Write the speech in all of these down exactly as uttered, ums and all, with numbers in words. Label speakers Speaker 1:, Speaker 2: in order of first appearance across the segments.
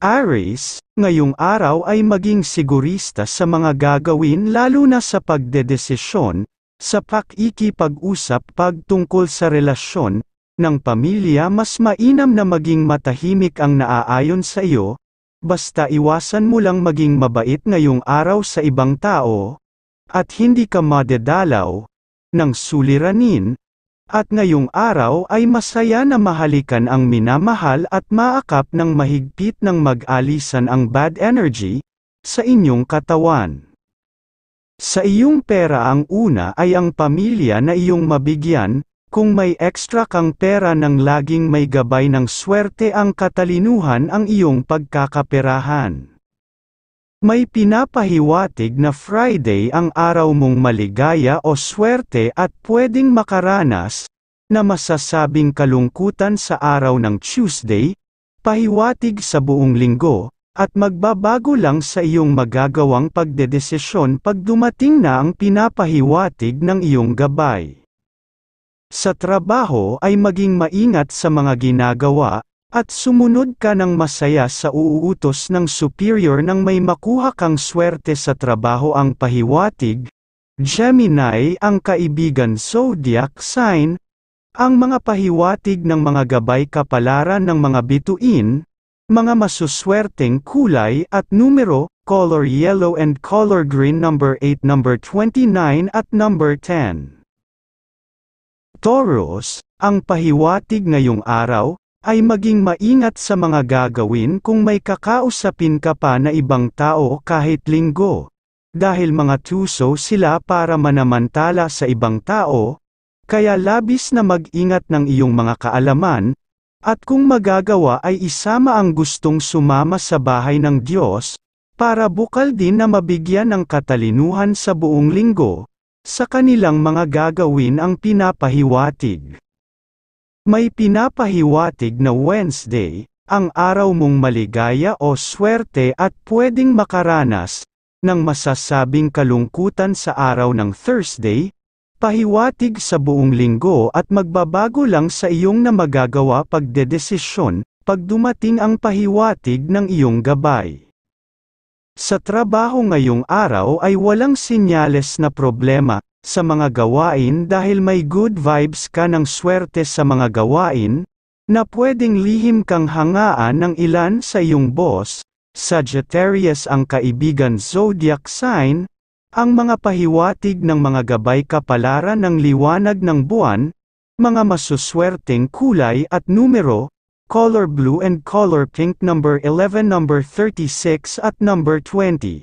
Speaker 1: Aries, ngayong araw ay maging sigurista sa mga gagawin lalo na sa pagdedesisyon, sa pakikipag-usap pagtungkol sa relasyon ng pamilya. Mas mainam na maging matahimik ang naaayon sa iyo, basta iwasan mo lang maging mabait ngayong araw sa ibang tao, at hindi ka madedalaw ng suliranin. At ngayong araw ay masaya na mahalikan ang minamahal at maakap ng mahigpit ng mag-alisan ang bad energy sa inyong katawan. Sa iyong pera, ang una ay ang pamilya na iyong mabigyan. Kung may extra kang pera nang laging may gabay ng swerte ang katalinuhan ang iyong pagkakaperahan. May pinapahiwatig na Friday ang araw mong maligaya o swerte at pwedeng makaranas na masasabing kalungkutan sa araw ng Tuesday, pahiwatig sa buong linggo, at magbabago lang sa iyong magagawang pagdedesisyon pag dumating na ang pinapahiwatig ng iyong gabay. Sa trabaho ay maging maingat sa mga ginagawa, at sumunod ka ng masaya sa uuutos ng superior nang may makuha kang swerte sa trabaho. Ang pahiwatig, Gemini, ang kaibigan zodiac sign. Ang mga pahiwatig ng mga gabay kapalaran ng mga bituin, mga masuswerteng kulay at numero, color yellow and color green, number eight, number twenty-nine at number ten. Taurus, ang pahiwatig ngayong araw ay maging maingat sa mga gagawin kung may kakausapin ka pa na ibang tao kahit linggo, dahil mga tuso sila para manamantala sa ibang tao, kaya labis na mag-ingat ng iyong mga kaalaman, at kung magagawa ay isama ang gustong sumama sa bahay ng Diyos, para bukal din na mabigyan ng katalinuhan sa buong linggo, sa kanilang mga gagawin. Ang pinapahiwatig, may pinapahiwatig na Wednesday, ang araw mong maligaya o swerte at pwedeng makaranas ng masasabing kalungkutan sa araw ng Thursday, pahiwatig sa buong linggo at magbabago lang sa iyong na magagawa pagdedesisyon pag dumating ang pahiwatig ng iyong gabay. Sa trabaho ngayong araw ay walang sinyales na problema sa mga gawain dahil may good vibes ka ng swerte sa mga gawain, na pwedeng lihim kang hangaan ng ilan sa iyong boss. Sagittarius, ang kaibigan zodiac sign. Ang mga pahiwatig ng mga gabay kapalaran ng liwanag ng buwan, mga masuswerteng kulay at numero, color blue and color pink, number eleven, number thirty-six at number twenty.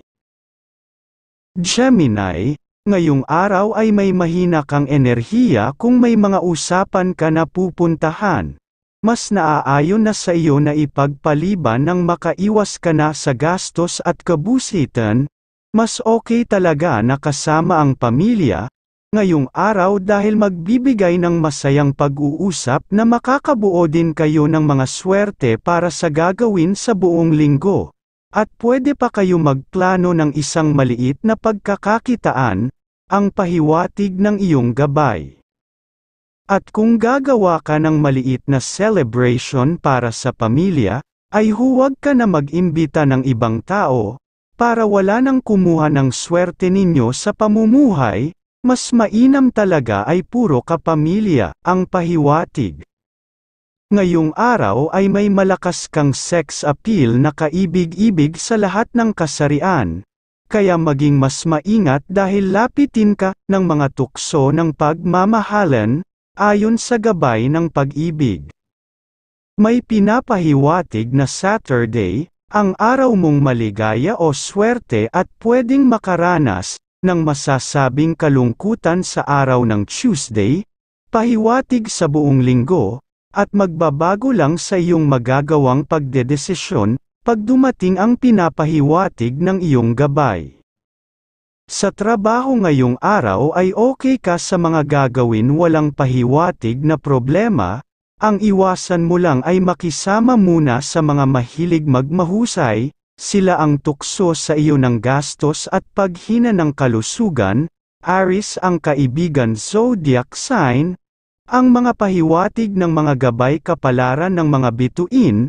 Speaker 1: Gemini, ngayong araw ay may mahina kang enerhiya kung may mga usapan ka na pupuntahan. Mas naaayon na sa iyo na ipagpaliban nang makaiwas ka na sa gastos at kabusitan. Mas okay talaga na kasama ang pamilya ngayong araw dahil magbibigay ng masayang pag-uusap na makakabuo din kayo ng mga swerte para sa gagawin sa buong linggo. At pwede pa kayo magplano ng isang maliit na pagkakakitaan, ang pahiwatig ng iyong gabay. At kung gagawa ka ng maliit na celebration para sa pamilya, ay huwag ka na mag-imbita ng ibang tao, para wala nang kumuha ng swerte ninyo sa pamumuhay. Mas mainam talaga ay puro kapamilya, ang pahiwatig. Ngayong araw ay may malakas kang sex appeal na kaibig-ibig sa lahat ng kasarian, kaya maging mas maingat dahil lapitin ka ng mga tukso ng pagmamahalan, ayon sa gabay ng pag-ibig. May pinapahiwatig na Saturday, ang araw mong maligaya o swerte at pwedeng makaranas ng masasabing kalungkutan sa araw ng Tuesday, pahiwatig sa buong linggo, at magbabago lang sa iyong magagawang pagdedesisyon pag dumating ang pinapahiwatig ng iyong gabay. Sa trabaho ngayong araw ay okay ka sa mga gagawin walang pahiwatig na problema. Ang iwasan mo lang ay makisama muna sa mga mahilig magmahusay, sila ang tukso sa iyo ng gastos at paghina ng kalusugan. Aries, ang kaibigan zodiac sign. Ang mga pahiwatig ng mga gabay kapalaran ng mga bituin,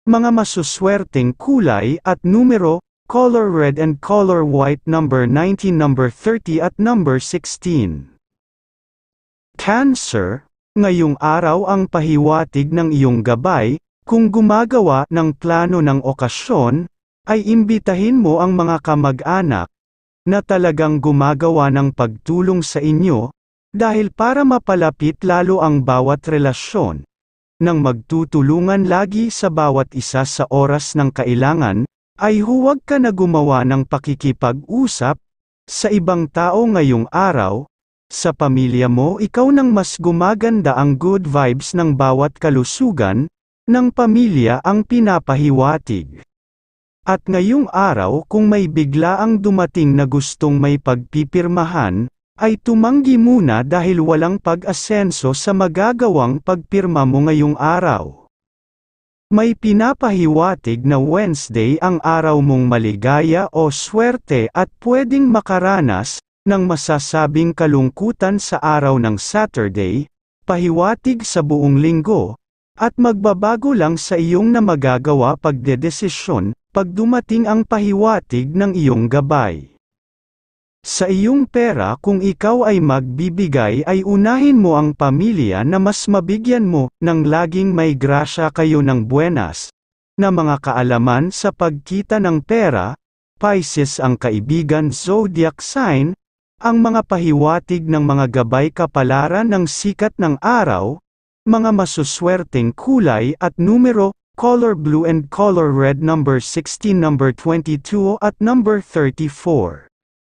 Speaker 1: Mga masuswerteng kulay at numero, color red and color white, number nineteen, number thirty at number sixteen. Cancer, ngayong araw ang pahiwatig ng iyong gabay, kung gumagawa ng plano ng okasyon, ay imbitahin mo ang mga kamag-anak, na talagang gumagawa ng pagtulong sa inyo, dahil para mapalapit lalo ang bawat relasyon, nang magtutulungan lagi sa bawat isa sa oras ng kailangan, ay huwag ka na gumawa ng pakikipag-usap sa ibang tao ngayong araw. Sa pamilya mo, ikaw nang mas gumaganda, ang good vibes ng bawat kalusugan ng pamilya ang pinapahiwatig. At ngayong araw, kung may bigla ang dumating na gustong may pagpipirmahan, ay tumanggi muna dahil walang pag-asenso sa magagawang pagpirma mo ngayong araw. May pinapahiwatig na Wednesday ang araw mong maligaya o swerte at pwedeng makaranas ng masasabing kalungkutan sa araw ng Saturday, pahiwatig sa buong linggo, at magbabago lang sa iyong na magagawa pagdedesisyon, pag dumating ang pahiwatig ng iyong gabay. Sa iyong pera, kung ikaw ay magbibigay, ay unahin mo ang pamilya na mas mabigyan mo, ng laging may grasya kayo ng buenas, na mga kaalaman sa pagkita ng pera. Pisces ang kaibigan zodiac sign, ang mga pahiwatig ng mga gabay kapalaran ng sikat ng araw, mga masuswerteng kulay at numero, color blue and color red, number sixteen, number twenty-two at number thirty-four.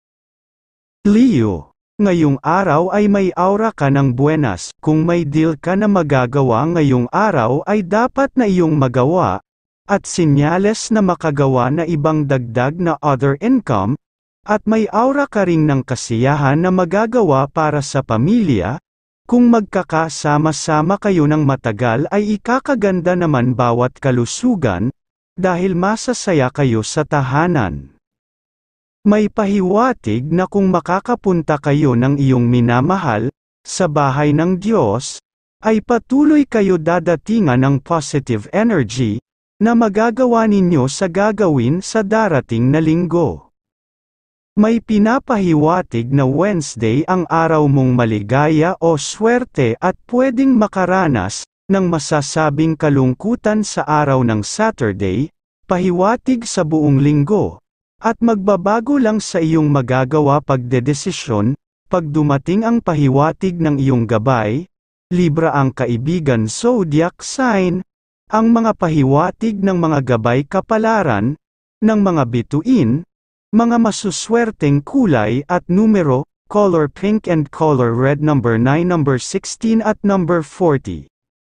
Speaker 1: Leo, ngayong araw ay may aura ka ng buenas. Kung may deal ka na magagawa ngayong araw, ay dapat na iyong magawa, at sinyales na makagawa na ibang dagdag na other income, at may aura ka ring ng kasiyahan na magagawa para sa pamilya. Kung magkakasama-sama kayo ng matagal, ay ikakaganda naman bawat kalusugan, dahil masasaya kayo sa tahanan. May pahiwatig na kung makakapunta kayo ng iyong minamahal, sa bahay ng Diyos, ay patuloy kayo dadatingan ng positive energy, na magagawa ninyo sa gagawin sa darating na linggo. May pinapahiwatig na Wednesday ang araw mong maligaya o swerte at pwedeng makaranas ng masasabing kalungkutan sa araw ng Saturday, pahiwatig sa buong linggo, at magbabago lang sa iyong magagawa pagdedesisyon, pag dumating ang pahiwatig ng iyong gabay. Libra ang kaibigan zodiac sign, ang mga pahiwatig ng mga gabay kapalaran ng mga bituin, mga masuswerteng kulay at numero, color pink and color red, number nine, number sixteen at number forty.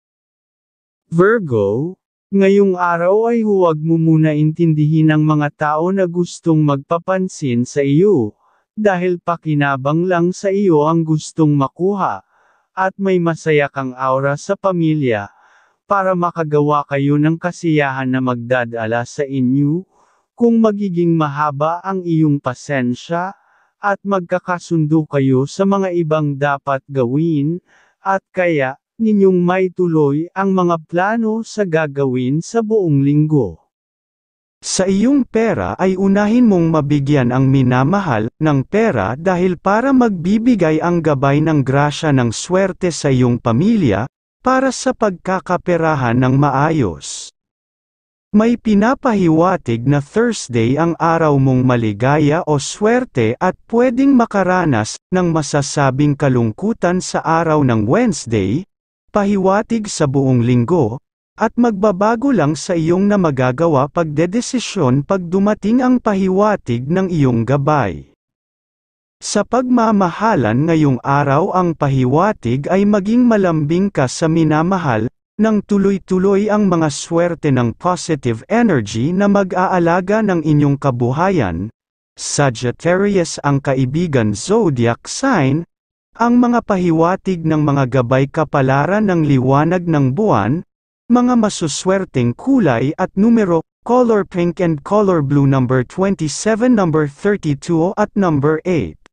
Speaker 1: Virgo, ngayong araw ay huwag mo muna intindihin ang mga tao na gustong magpapansin sa iyo, dahil pakinabang lang sa iyo ang gustong makuha, at may masaya kang aura sa pamilya, para makagawa kayo ng kasiyahan na magdadala sa inyo. Kung magiging mahaba ang iyong pasensya, at magkakasundo kayo sa mga ibang dapat gawin, at kaya, ninyong maituloy ang mga plano sa gagawin sa buong linggo. Sa iyong pera ay unahin mong mabigyan ang minamahal ng pera dahil para magbibigay ang gabay ng grasya ng swerte sa iyong pamilya, para sa pagkakaperahan ng maayos. May pinapahiwatig na Thursday ang araw mong maligaya o swerte at pwedeng makaranas ng masasabing kalungkutan sa araw ng Wednesday, pahiwatig sa buong linggo, at magbabago lang sa iyong na magagawa pagdedesisyon pag dumating ang pahiwatig ng iyong gabay. Sa pagmamahalan ngayong araw, ang pahiwatig ay maging malambing ka sa minamahal, nang tuloy-tuloy ang mga swerte ng positive energy na mag-aalaga ng inyong kabuhayan. Sagittarius ang kaibigan zodiac sign, ang mga pahiwatig ng mga gabay kapalaran ng liwanag ng buwan, mga masuswerteng kulay at numero, color pink and color blue, number twenty-seven, number thirty-two at number eight.